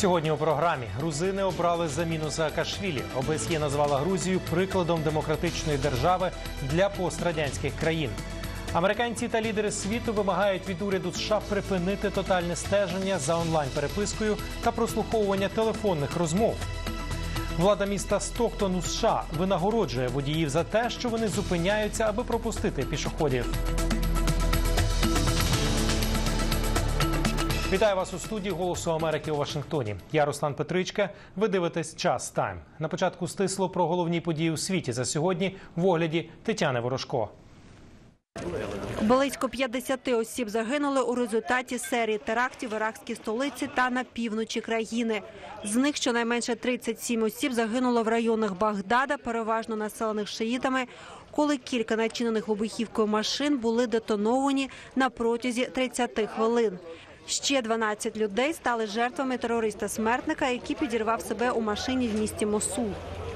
Сьогодні у програмі грузини обрали заміну Саакашвілі. ОБСЄ назвала Грузію прикладом демократичної держави для пострадянських країн. Американці та лідери світу вимагають від уряду США припинити тотальне стеження за онлайн-перепискою та прослуховування телефонних розмов. Влада міста Стоктон у США винагороджує водіїв за те, що вони зупиняються, аби пропустити пішоходів. Вітаю вас у студії «Голосу Америки» у Вашингтоні. Я Руслан Петричка. Ви дивитесь «Час Тайм». На початку стисло про головні події у світі за сьогодні в огляді Тетяни Ворожко. Близько 50 осіб загинули у результаті серії терактів в іракській столиці та на півночі країни. З них щонайменше 37 осіб загинуло в районах Багдада, переважно населених шиїтами, коли кілька начинених вибухівкою машин були детоновані на протязі 30 хвилин. Ще 12 людей стали жертвами терориста-смертника, який підірвав себе у машині в місті Мосул.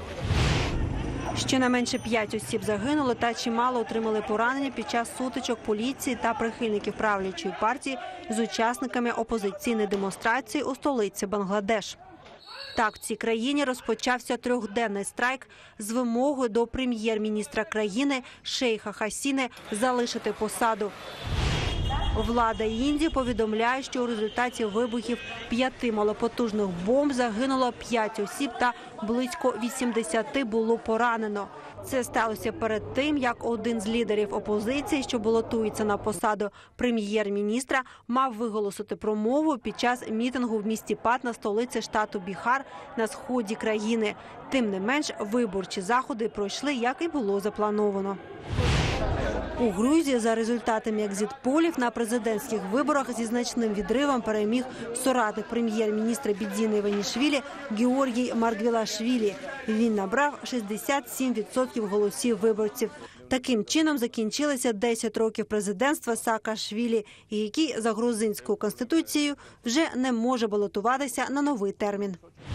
Щонайменше 5 осіб загинули та чимало отримали поранення під час сутичок поліції та прихильників правлячої партії з учасниками опозиційної демонстрації у столиці Бангладеш. Так, в цій країні розпочався трьохденний страйк з вимогою до прем'єр-міністра країни Шейха Хасіни залишити посаду. Влада Індії повідомляє, що у результаті вибухів 5 малопотужних бомб загинуло 5 осіб та близько 80 було поранено. Це сталося перед тим, як один з лідерів опозиції, що балотується на посаду прем'єр-міністра, мав виголосити промову під час мітингу в місті Патна, столиці штату Біхар, на сході країни. Тим не менш, виборчі заходи пройшли, як і було заплановано. У Грузії за результатами екзит-полів на президентських виборах зі значним відривом переміг соратник прем'єр-міністра Бідзіни Іванішвілі Георгій Маргвелашвілі. Він набрав 67% голосів виборців. Таким чином закінчилися 10 років президентства Саакашвілі, який за грузинською конституцією вже не може балотуватися на новий термін.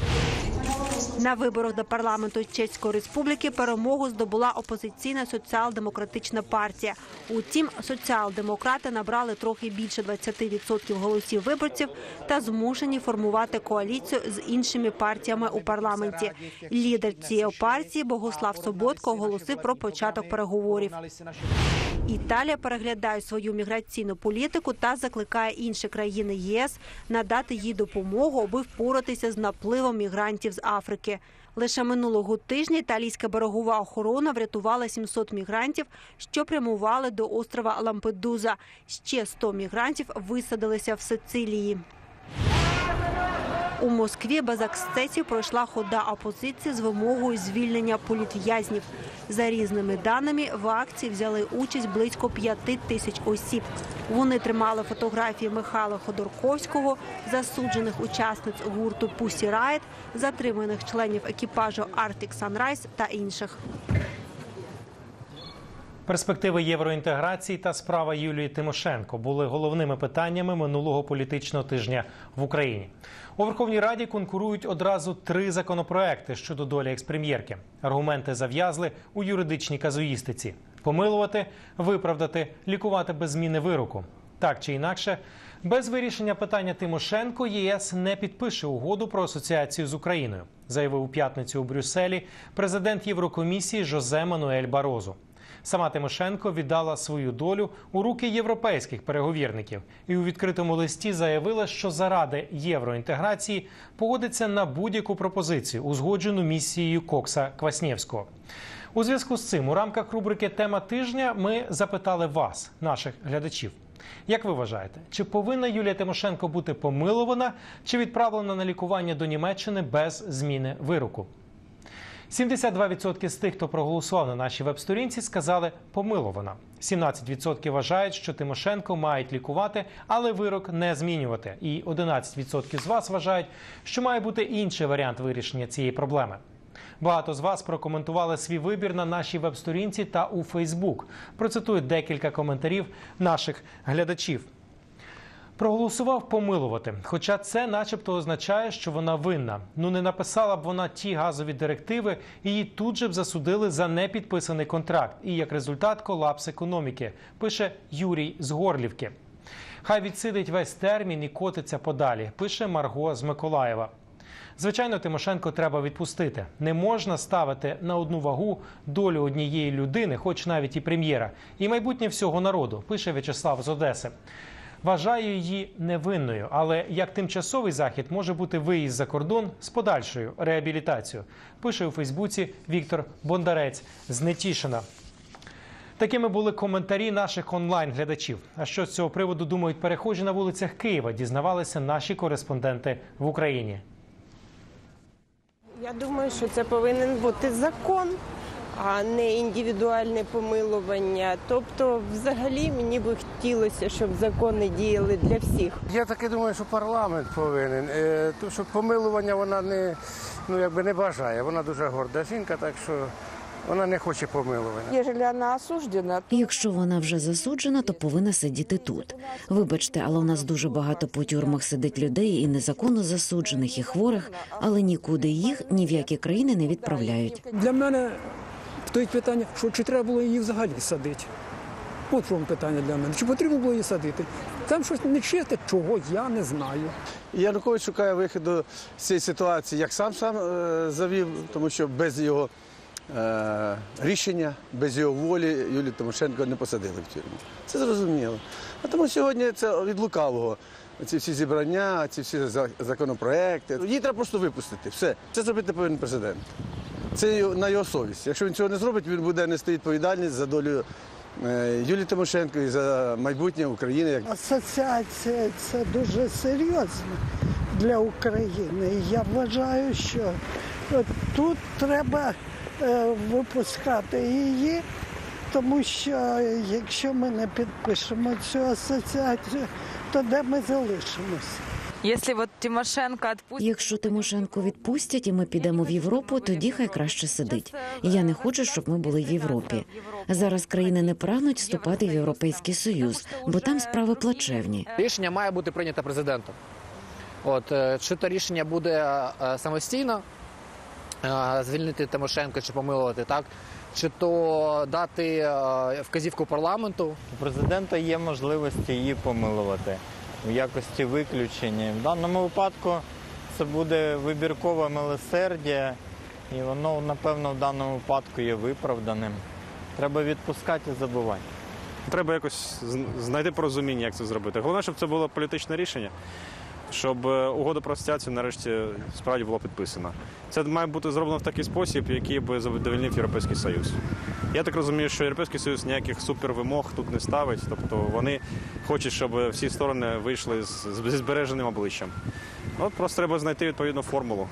На виборах до парламенту Чеської Республіки перемогу здобула опозиційна соціал-демократична партія. Утім, соціал-демократи набрали трохи більше 20% голосів виборців та змушені формувати коаліцію з іншими партіями у парламенті. Лідер цієї партії Богуслав Соботко оголосив про початок переговорів. Італія переглядає свою міграційну політику та закликає інші країни ЄС надати їй допомогу, аби впоратися з напливом мігрантів з Африки. Лише минулого тижня італійська берегова охорона врятувала 700 мігрантів, що прямували до острова Лампедуза. Ще 100 мігрантів висадилися в Сицилії. У Москві без ексцесів пройшла хода опозиції з вимогою звільнення політв'язнів. За різними даними, в акції взяли участь близько 5 тисяч осіб. Вони тримали фотографії Михайла Ходорковського, засуджених учасниць гурту Pussy Riot, затриманих членів екіпажу Arctic Sunrise та інших. Перспективи євроінтеграції та справа Юлії Тимошенко були головними питаннями минулого політичного тижня в Україні. У Верховній Раді конкурують одразу 3 законопроекти щодо долі експрем'єрки. Аргументи зав'язли у юридичній казуїстиці – помилувати, виправдати, лікувати без зміни вироку. Так чи інакше, без вирішення питання Тимошенко ЄС не підпише угоду про асоціацію з Україною, заявив у п'ятницю у Брюсселі президент Єврокомісії Жозе Мануель Барозу. Сама Тимошенко віддала свою долю у руки європейських переговірників і у відкритому листі заявила, що заради євроінтеграції погодиться на будь-яку пропозицію, узгоджену місією Кокса-Кваснєвського. У зв'язку з цим у рамках рубрики «Тема тижня» ми запитали вас, наших глядачів. Як ви вважаєте, чи повинна Юлія Тимошенко бути помилована, чи відправлена на лікування до Німеччини без зміни вироку? 72% з тих, хто проголосував на нашій веб-сторінці, сказали «помилована». 17% вважають, що Тимошенко мають лікувати, але вирок не змінювати. І 11% з вас вважають, що має бути інший варіант вирішення цієї проблеми. Багато з вас прокоментували свій вибір на нашій веб-сторінці та у Фейсбук. Процитую декілька коментарів наших глядачів. Проголосував помилувати, хоча це начебто означає, що вона винна. Ну не написала б вона ті газові директиви, і її тут же б засудили за непідписаний контракт. І як результат колапс економіки, пише Юрій з Горлівки. Хай відсидить весь термін і котиться подалі, пише Марго з Миколаєва. Звичайно, Тимошенко треба відпустити. Не можна ставити на одну вагу долю однієї людини, хоч навіть і прем'єра, і майбутнє всього народу, пише В'ячеслав з Одеси. Вважаю її невинною, але як тимчасовий захід може бути виїзд за кордон з подальшою реабілітацією, пише у Фейсбуці Віктор Бондарець з Нетішина. Такими були коментарі наших онлайн-глядачів. А що з цього приводу думають перехожі на вулицях Києва, дізнавалися наші кореспонденти в Україні. Я думаю, що це повинен бути закон, а не індивідуальне помилування. Тобто, взагалі, мені би хотілося, щоб закони діяли для всіх. Я таки думаю, що парламент повинен. Тому що помилування вона не бажає. Вона дуже горда жінка, так що вона не хоче помилування. Якщо вона вже засуджена, то повинна сидіти тут. Вибачте, але у нас дуже багато по тюрмах сидить людей і незаконно засуджених, і хворих, але нікуди їх ні в які країни не відправляють. Для мене стоїть питання, що чи треба було її взагалі садити. От в чому питання для мене. Чи потрібно було її садити? Там щось нечисте, чого я не знаю. Янукович шукає виходу з цієї ситуації, як сам завів, тому що без його рішення, без його волі Юлію Тимошенко не посадили в тюрму. Це зрозуміло. А тому сьогодні це від лукавого. Ці всі зібрання, ці всі законопроекти. Її треба просто випустити. Все. Це зробити повинен президент. Це на його совість. Якщо він цього не зробить, він буде нести відповідальність за долю Юлії Тимошенко і за майбутнє України. Асоціація – це дуже серйозно для України. Я вважаю, що тут треба випускати її, тому що якщо ми не підпишемо цю асоціацію, то де ми залишимося? Якщо Тимошенко відпустять і ми підемо в Європу, тоді хай краще сидить. Я не хочу, щоб ми були в Європі. Зараз країни не прагнуть вступати в Європейський Союз, бо там справи плачевні. Рішення має бути прийнято президентом. Чи то рішення буде самостійно, звільнити Тимошенко чи помилувати, так? Чи то дати вказівку парламенту. У президента є можливості її помилувати в якості виключення. В даному випадку це буде вибіркове милосердя, і воно, напевно, в даному випадку є виправданим. Треба відпускати і забувати. Треба якось знайти порозуміння, як це зробити. Головне, щоб це було політичне рішення, щоб угода про асоціацію нарешті справді була підписана. Це має бути зроблено в такий спосіб, який би задовольнив Європейський Союз. Я так розумію, що Європейський Союз ніяких супервимог тут не ставить, тобто вони хочуть, щоб всі сторони вийшли зі збереженим обличчям. От просто треба знайти відповідну формулу.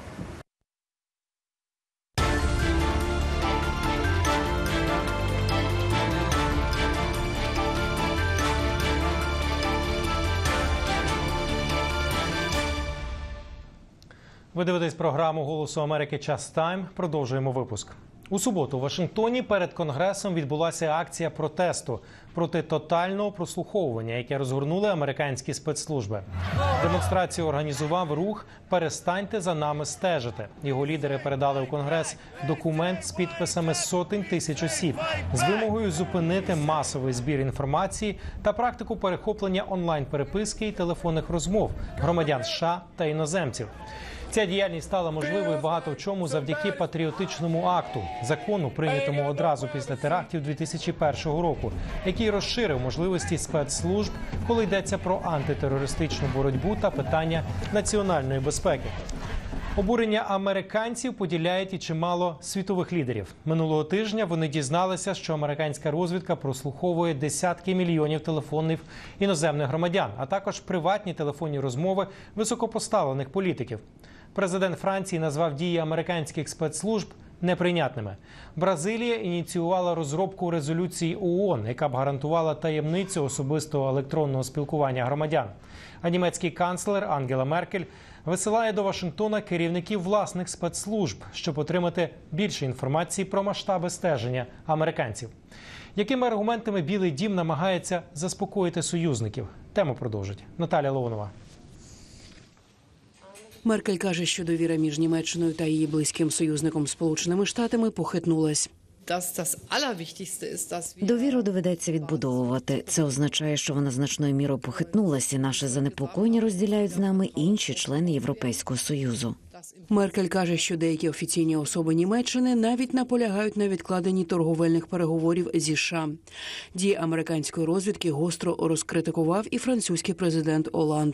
Ви дивитесь програму «Голосу Америки. Час Тайм». Продовжуємо випуск. У суботу у Вашингтоні перед Конгресом відбулася акція протесту проти тотального прослуховування, яке розгорнули американські спецслужби. Демонстрацію організував рух «Перестаньте за нами стежити». Його лідери передали у Конгрес документ з підписами сотень тисяч осіб з вимогою зупинити масовий збір інформації та практику перехоплення онлайн-переписки і телефонних розмов громадян США та іноземців. Ця діяльність стала можливою багато в чому завдяки патріотичному акту, закону, прийнятому одразу після терактів 2001 року, який розширив можливості спецслужб, коли йдеться про антитерористичну боротьбу та питання національної безпеки. Обурення американців поділяють і чимало світових лідерів. Минулого тижня вони дізналися, що американська розвідка прослуховує десятки мільйонів телефонів іноземних громадян, а також приватні телефонні розмови високопоставлених політиків. Президент Франції назвав дії американських спецслужб неприйнятними. Бразилія ініціювала розробку резолюції ООН, яка б гарантувала таємницю особистого електронного спілкування громадян. А німецький канцлер Ангела Меркель висилає до Вашингтона керівників власних спецслужб, щоб отримати більше інформації про масштаби стеження американців. Якими аргументами Білий дім намагається заспокоїти союзників? Тему продовжить Наталя Леонова. Меркель каже, що довіра між Німеччиною та її близьким союзником Сполученими Штатами похитнулась. Довіру доведеться відбудовувати. Це означає, що вона значною мірою похитнулася, і наше занепокоєння розділяють з нами інші члени Європейського Союзу. Меркель каже, що деякі офіційні особи Німеччини навіть наполягають на відкладенні торговельних переговорів зі США. Дії американської розвідки гостро розкритикував і французький президент Оланд.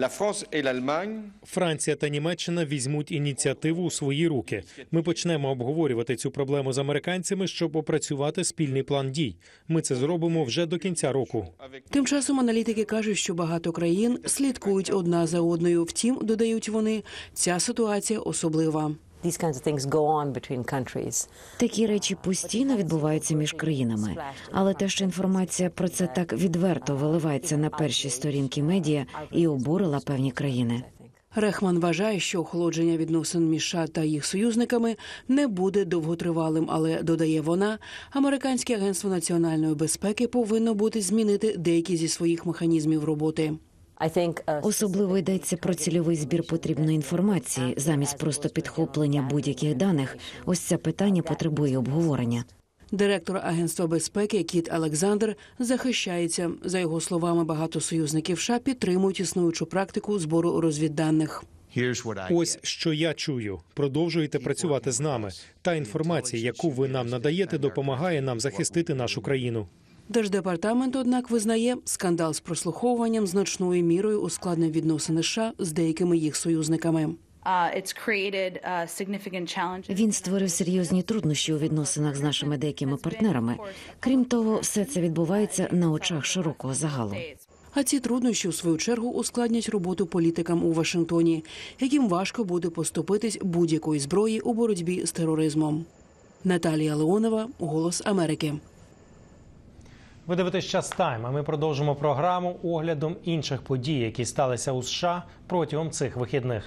Франція та Німеччина візьмуть ініціативу у свої руки. Ми почнемо обговорювати цю проблему з американцями, щоб опрацювати спільний план дій. Ми це зробимо вже до кінця року. Тим часом аналітики кажуть, що багато країн слідкують одна за одною. Втім, додають вони, ця ситуація особлива. Такі речі постійно відбуваються між країнами. Але те, що інформація про це так відверто виливається на перші сторінки медіа, і обурила певні країни. Рехман вважає, що охолодження відносин між США та їх союзниками не буде довготривалим, але, додає вона, Американське агентство національної безпеки повинно буде змінити деякі зі своїх механізмів роботи. Особливо йдеться про цільовий збір потрібної інформації, замість просто підхоплення будь-яких даних. Ось це питання потребує обговорення. Директор Агентства безпеки Кіт Александр захищається. За його словами, багато союзників США підтримують існуючу практику збору розвідданих. Ось що я чую. Продовжуйте працювати з нами. Та інформація, яку ви нам надаєте, допомагає нам захистити нашу країну. Держдепартамент, однак, визнає, скандал з прослуховуванням значною мірою ускладнив відносини США з деякими їх союзниками. Він створив серйозні труднощі у відносинах з нашими деякими партнерами. Крім того, все це відбувається на очах широкого загалу. А ці труднощі, у свою чергу, ускладнять роботу політикам у Вашингтоні, яким важко буде поступитись будь-якої зброї у боротьбі з тероризмом. Наталія Леонова, «Голос Америки». Ви дивитесь «Час Тайм», а ми продовжимо програму оглядом інших подій, які сталися у США протягом цих вихідних.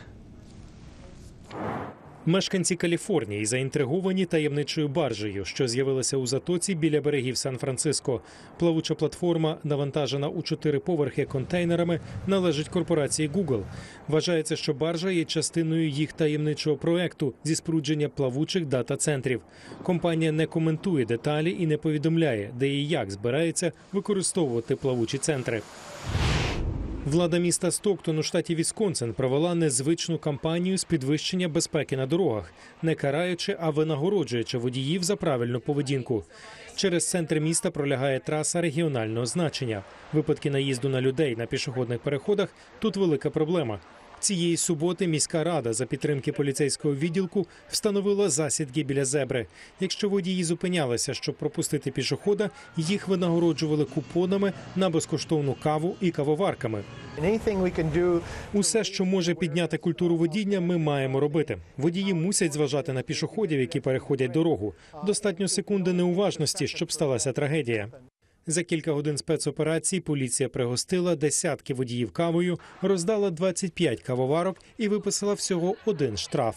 Мешканці Каліфорнії заінтриговані таємничою баржею, що з'явилася у затоці біля берегів Сан-Франциско. Плавуча платформа, навантажена у 4 поверхи контейнерами, належить корпорації Google. Вважається, що баржа є частиною їх таємничого проекту зі спорудження плавучих дата-центрів. Компанія не коментує деталі і не повідомляє, де і як збирається використовувати плавучі центри. Влада міста Стоктон у штаті Вісконсин провела незвичну кампанію з підвищення безпеки на дорогах, не караючи, а винагороджуючи водіїв за правильну поведінку. Через центр міста пролягає траса регіонального значення. Випадки наїзду на людей на пішохідних переходах – тут велика проблема. Цієї суботи міська рада за підтримки поліцейського відділку встановила засідки біля зебри. Якщо водії зупинялися, щоб пропустити пішохода, їх винагороджували купонами на безкоштовну каву і кавоварками. Усе, що може підняти культуру водіння, ми маємо робити. Водії мусять зважати на пішоходів, які переходять дорогу. Достатньо секунди неуважності, щоб сталася трагедія. За кілька годин спецоперації поліція пригостила десятки водіїв кавою, роздала 25 кавоварок і виписала всього 1 штраф.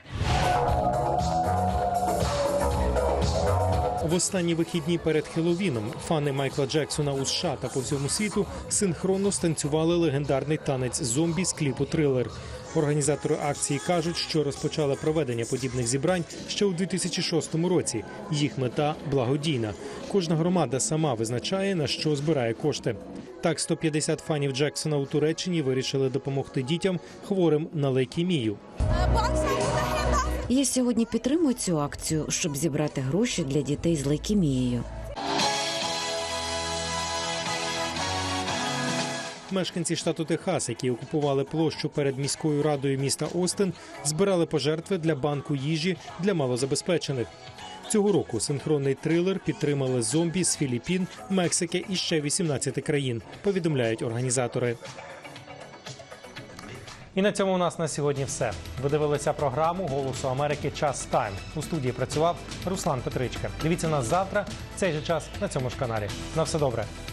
В останні вихідні перед Хеллоуіном фани Майкла Джексона у США та по всьому світу синхронно станцювали легендарний танець зомбі з кліпу «Трилер». Організатори акції кажуть, що розпочали проведення подібних зібрань ще у 2006 році. Їх мета – благодійна. Кожна громада сама визначає, на що збирає кошти. Так, 150 фанів Джексона у Туреччині вирішили допомогти дітям, хворим на лейкемію. Я сьогодні підтримую цю акцію, щоб зібрати гроші для дітей з лейкемією. Мешканці штату Техас, які окупували площу перед міською радою міста Остин, збирали пожертви для банку їжі для малозабезпечених. Цього року синхронний трилер підтримали зомбі з Філіппін, Мексики і ще 18 країн, повідомляють організатори. І на цьому у нас на сьогодні все. Ви дивилися програму «Голосу Америки. Час Тайм». У студії працював Руслан Петричка. Дивіться нас завтра, в цей же час на цьому ж каналі. На все добре.